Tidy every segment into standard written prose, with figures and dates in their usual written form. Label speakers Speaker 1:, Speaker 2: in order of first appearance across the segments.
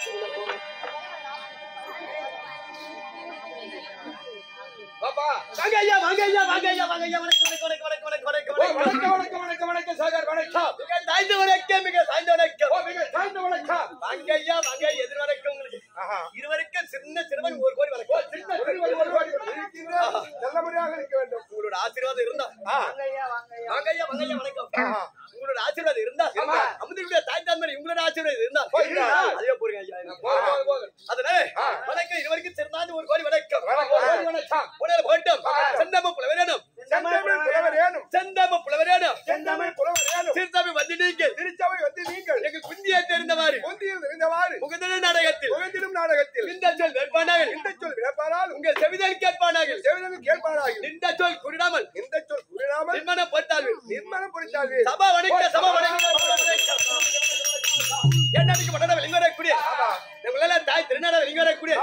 Speaker 1: பாப்பா
Speaker 2: வாங்க ஐயா வாங்க ஐயா வாங்க ஐயா வாங்க ஐயா வணக்கம்
Speaker 1: சாகர் வணக்கம்
Speaker 2: மிக சாய்ந்த வணக்கம் மிக சாய்ந்த வணக்கம்
Speaker 1: மிக சாய்ந்த வணக்கம்
Speaker 2: வாங்க ஐயா வாங்க எதிர் வணக்கம் உங்களுக்கு இருவருக்கும் சின்ன சிறுவன் ஒரு கோடி வணக்கம்
Speaker 1: சின்ன சிறுவன் ஒரு கோடி நல்லபடியாக இருக்க வேண்டும்
Speaker 2: உங்களோட ஆசீர்வாதம் இருந்தா வாங்க ஐயா வணக்கம் உங்களோட ஆசீர்வாதம் இருந்தா அமுதனுடைய தாய் தான்மரி உங்களோட ஆசீர்வாதம் இருந்தா அதே போறீங்க ஐயா அதனே வணக்கம் இருவருக்கும் சிறந்தாந்து ஒரு கோடி வணக்கம் உடல் போட்டம் செந்தம புலவரேனும் செந்தம புலவரேனும் திருச்சாமி வந்து நீங்கள் எங்கள் குந்தியை தெரிந்தவாறு முகந்திடும் நாடகத்தில் இந்த சொல் வேட்பானாக உங்கள் செவிதல் கேட்பானாக இந்த சொல் குறிடாமல் நிர்மணம் பொறுத்தால் சபா வணக்கம் என்னைக்கு மன்னன வெளிவரக்கூடிய நம்மளால தாய் திருநாட வெளிவரக்கூடிய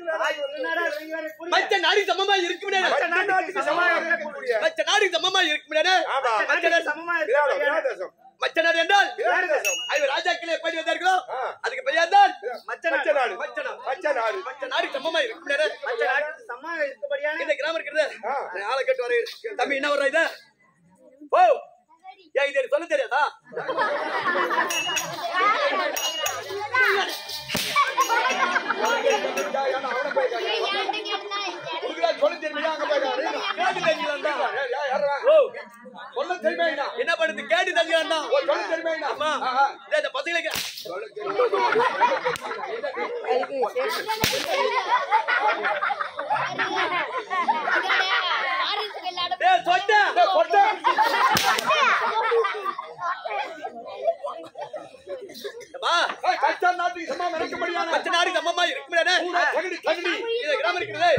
Speaker 2: மற்ற நாடு சமமா இருக்கும் மற்ற நாடு சமமா இருக்கும் மற்ற நாடு என்றால் ராஜாக்கள் எப்படி வந்தார்களோ அதுக்கு பெரியார் தான் மற்ற நாடு சமமா இருக்கும் இந்த கிராமம் இருக்கிறது ஆளை கட்டு வர தம்பி என்ன வர்ற இது ஓ ஏன் இது சொல்ல தெரியாதா என்ன பண்ணுது கேட்டு தெரிஞ்சுக்கா இந்த பசங்களுக்கு சமமா இருக்கும் கிராமம் இருக்கிறது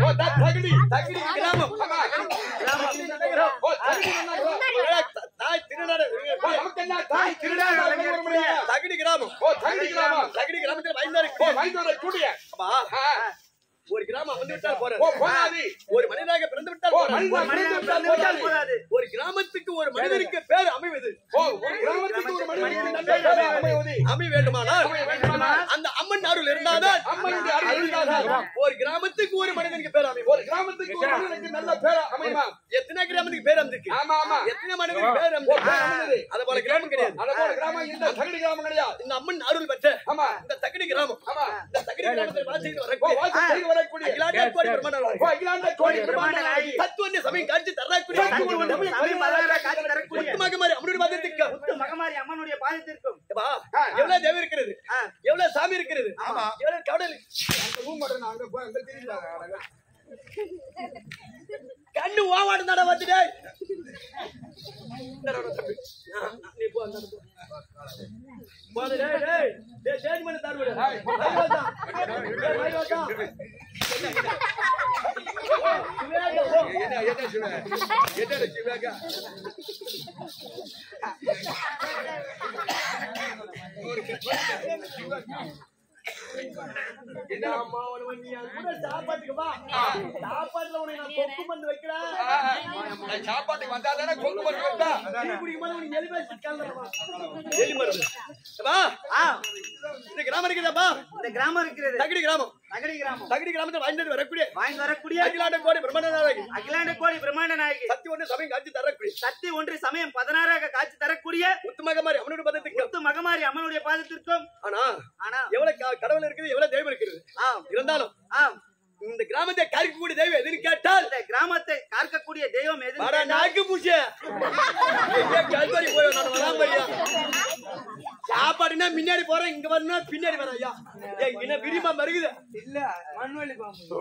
Speaker 2: தகுடி கிராமம் கிராமத்தில் ஒரு கிராமம் வந்து விட்டால் போறாது ஒரு மனிதனாக பிறந்து விட்டால் போறாது ஒரு கிராமத்துக்கு ஒரு மனிதனுக்கு பேர் அமைவது அமைய வேண்டுமானால் அந்த அம்மன் அருள் இருந்தால்தான் ஒரு கிராமத்துக்கு ஒரு மனிதனுக்கு பேர் அமையும் ஒரு கிராமத்துக்கு ஒரு மனிதனுக்கு நல்ல பேர் அமையுமா எத்தனை கிராமத்துக்கு பேர் அமைந்திருக்கு எத்தனை மனிதனுக்கு பேர் அமைந்தது அது போல கிராமம் கிடையாது இந்த தகுடி கிராமம் கிடையாது இந்த அம்மன் அருள் பெற்ற இந்த தகுடி கிராமம் இந்த தகுடி கிராமத்தில் வாசித்து வரக்கூடிய எவ்வளவு சாமி இருக்கிறது கண்ணு ஓவாடு நட வந்துட்டே சாப்பாட்டுக்கு வந்தாதானே கொக்கு மருந்து வைப்பா இந்த கிராமம் இருக்குதாப்பா இந்த கிராமம் இருக்கிறது தகுடி கிராமத்தை வாங்கி வரக்கூடிய அகிலாண்ட கோடி பிரம்மாண்ட நாயகி சக்தி ஒன்று சமயம் காட்சி தரக்கூடிய சக்தி ஒன்று சமயம் 16 காட்சி தரக்கூடிய முத்துமகமாரி அம்மனுடைய பாதத்திற்கும் ஆனா எவ்வளவு கடவுள் இருக்குது எவ்வளவு தெய்வம் இருக்கிறது இருந்தாலும் இந்த கிராமத்தை காக்கக்கூடிய தெய்வம் எதுன்னு கேட்டால் இந்த கிராமத்தை காக்கக்கூடிய தெய்வம் எது நாக்கு பூச்சி சாப்பாடுனா முன்னாடி போறேன் இங்க வரணும் பின்னாடி வர ஐயா என்ன விரிமா மருகுது இல்ல மண்வெளி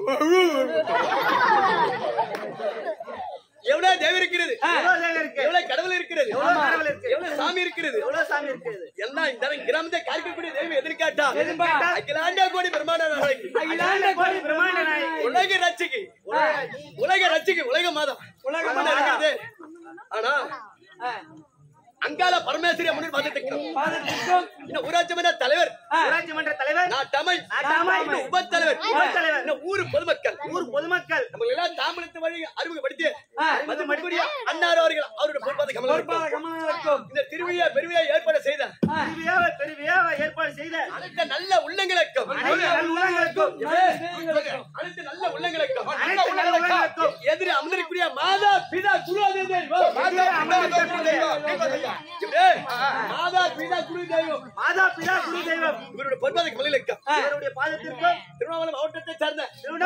Speaker 2: எவ்வளவு தெய்வம் இருக்கிறது எவ்வளவு கடவுள் இருக்கிறது எவ்வளவு சாமி இருக்கிறது எல்லாம் இந்த கிராமத்தை காக்கக்கூடிய தெய்வம் எதுன்னு கேட்டா அகிலாண்ட கோடி பிரம்மாண்ட நாயகி உலக ரட்சிக்கு உலக மாதம் இருக்கிறது ஆனா அங்கால பரமேஸ்வரி அம்மன் பாதத்துக்கு ஊராட்சி மன்ற தலைவர் உப தலைவர் ஊர் பொதுமக்கள் நம்ம எல்லாம் தாமனத்து வழி அறிமுகப்படுத்தி அன்னார் அவர்கள் அவருடைய பொறுப்பாத கமலம் இந்த திருவிழா பெருவிழா ஏற்பாடு செய்த அனைத்து நல்ல உள்ளங்களுக்கும் அனைத்து நல்ல உள்ளங்களுக்கும் எதிரே அமர்ந்திருக்கக்கூடிய மாதா பிதா குரு தெய்வம் மாதா பிதா குரு தெய்வம் இவருடைய பொன்பாதை கமலிக்கும் இவருடைய பாதத்திற்கும் திருவண்ணாமலை மாவட்டத்தை சேர்ந்த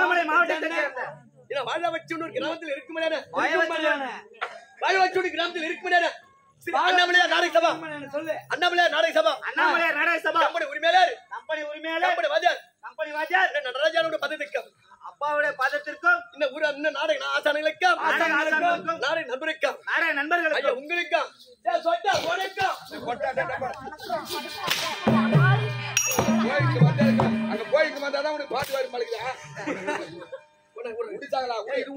Speaker 2: வாழவச்சூர் கிராமத்தில் இருக்கும்போது வாழவச்சூர் கிராமத்தில் இருக்கும்போது அண்ணாமலையார் நாடக சபா அண்ணாமலையார் நாடக சபா கம்பெனி உரிமையாளர் கம்பெனி வாத்தியார் நடராஜாவோட பதவிக்கும் அப்பாவுடைய பதத்திற்கும் இந்த ஊர் அண்ணன் நாடக ஆசானங்களுக்கும் நாடக நண்பர்களுக்கும் உங்களுக்கும்
Speaker 1: அங்க கோயிலுக்கு வந்தாதான் உனக்கு பாட்டு வாரி மலைக்குதா முடிச்சாங்களா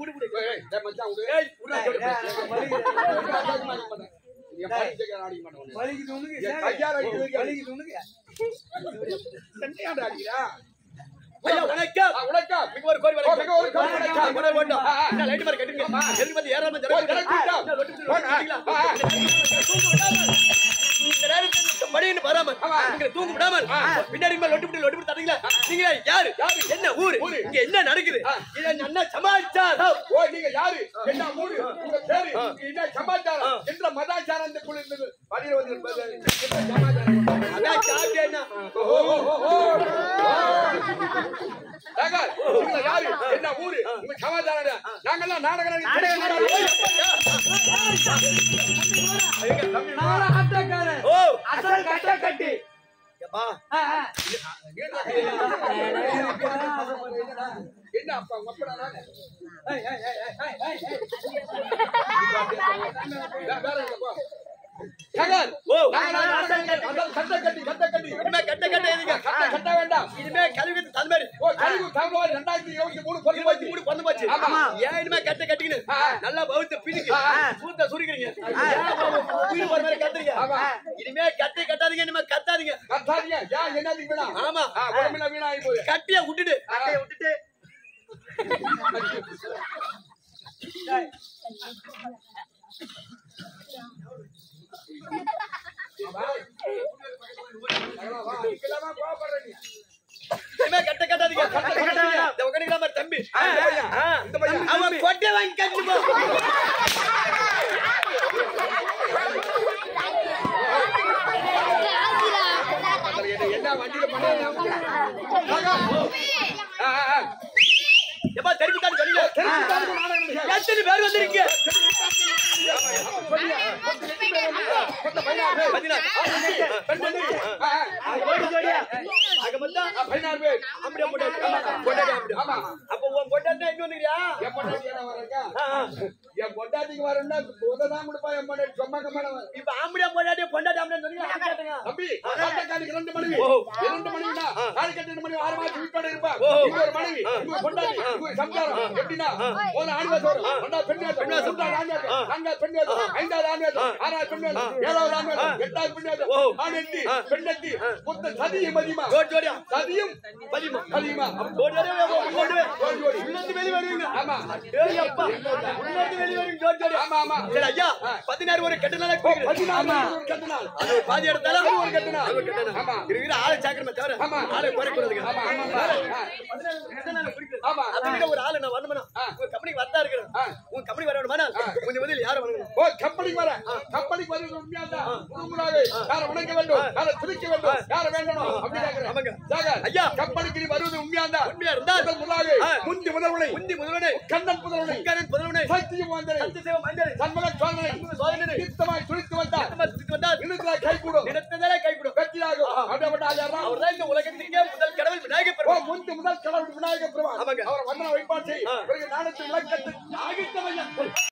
Speaker 2: தூங்க விடாமல் பின்னாடி யாரு என்ன ஊரு இங்க என்ன நடக்குது என்ன சமாச்சாரம்
Speaker 1: நீங்க யாரு என்ன ஊரு உங்க பேரு என்ன சமாச்சாரம் என்ற மதாச்சாரத்துக்குள் இருந்தது வழியில் வந்து யாரு என்ன ஊரு உங்க சமாச்சாரம் நாங்கெல்லாம் நாடகம்
Speaker 2: கட்டி
Speaker 1: என்ன அப்பா
Speaker 2: கட்டிய விட்டுட்டு தம்பி அவன் கொட்டை வாங்கி கட்டு
Speaker 1: என்ன வண்டியில பண்ண
Speaker 2: தெரிவித்தான்னு சொல்லுங்க எத்தனை பேர் வந்திருக்கீங்க
Speaker 1: என் பொண்டாட்டிக்கு வரணும்னா உததான் கொடுப்பா என் பொண்டாட்டி சும்மா
Speaker 2: இப்ப ஆம்படியா பொண்டாட்டி
Speaker 1: தம்பி ரெண்டு மனைவி 2 மனைவினா நாளைக்கு 2 மனைவி 6 மாசம் வீட்டோட இருப்பா ஒரு மனைவி ஒரு பொண்டாட்டி ஒரு சம்சாரம் எப்படின்னா ஒரு ஆண்கள் ரெண்டாவது பெண்கள் நான்காவது பெண்கள் ஐந்தாவது ஆண்கள் ஆறாவது பெண்கள் ஏழாவது ஆண்கள் எட்டாவது பெண்கள் ஆணெட்டி பெண்ணெட்டி மொத்த சதியும் மதியமா சதியும் மதியமா வெளி வருவீங்க ஆமா ஆமா ஆமா சரி ஐயா 16 ஒரு கெட்ட நாள் 16 கெட்ட நாள் அது பாதி எடுத்தாலும் ஒரு கெட்ட நாள் ஆமா இருக்கிற ஆளை சாக்கறமே தவிர ஆளை குறைக்கிறதுங்க ஆமா ஆமா அதுக்கு ஒரு ஆளை நான் வரணும்னா உங்க கம்பெனிக்கு வந்தா இருக்கணும் உங்க கம்பெனி வரணும்னா கொஞ்சம் முதல்ல யாரை வரணும் ஓ கம்பெனிக்கு வர கம்பெனிக்கு வரது உண்மையாடா உருமுறாவே யாரை வணங்க வேண்டும் யாரை துதிக்க வேண்டும் யாரை வேண்டணும் அப்படி கேக்குறேன் ஆமாங்க சாகர் ஐயா கம்பெனிக்கு வருவது உண்மையாடா உண்மையா இருந்தா முதலாவே முந்தி முதல்வனை கண்ணன் புதல்வனை சத்தியம் வந்தனை சண்முகன் சோதனை நித்தமாய் துணித்து வந்தார் இழுத்ததாய் கைகூடும் வெற்றியாகும் அவர்தான் இந்த உலகத்திற்கே முதல் கடவுள் விநாயகப் பெருமான் முதல் கடவுள் விநாயகப் பெருமான் அவர் வந்தன வைப்பாட்சி நாணத்து விளக்கத்தை